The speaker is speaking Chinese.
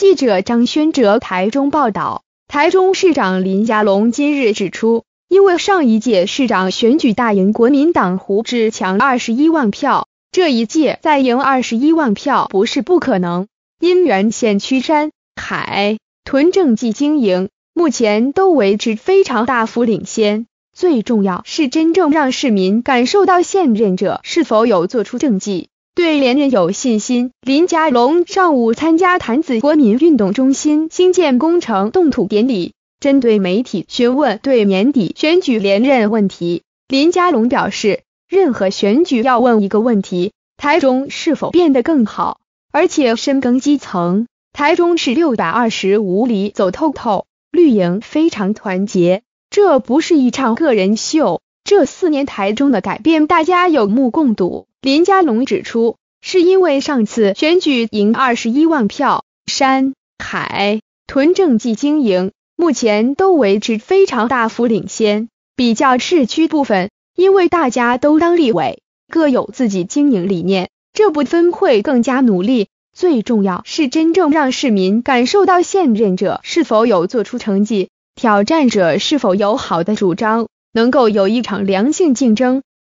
记者张轩哲台中报道，台中市长林佳龙今日指出，因为上一届市长选举大赢国民党胡志强21万票，这一届再赢21万票不是不可能。因原县区山、海、屯政绩经营目前都维持非常大幅领先，最重要是真正让市民感受到现任者是否有做出政绩，对连任有信心。林佳龙上午参加潭子国民运动中心兴建工程动土典礼，针对媒体询问对年底选举连任问题，林佳龙表示，任何选举要问一个问题，台中是否变得更好，而且深耕基层。台中市625里走透透，绿营非常团结，这不是一场个人秀，这4年台中的改变大家有目共睹。林佳龙指出，是因为上次选举赢21万票，山、海、屯政绩经营目前都维持非常大幅领先，比较市区部分，因为大家都当立委，各有自己经营理念，这部分会更加努力。最重要是真正让市民感受到现任者是否有做出成绩，挑战者是否有好的主张，能够有一场良性竞争。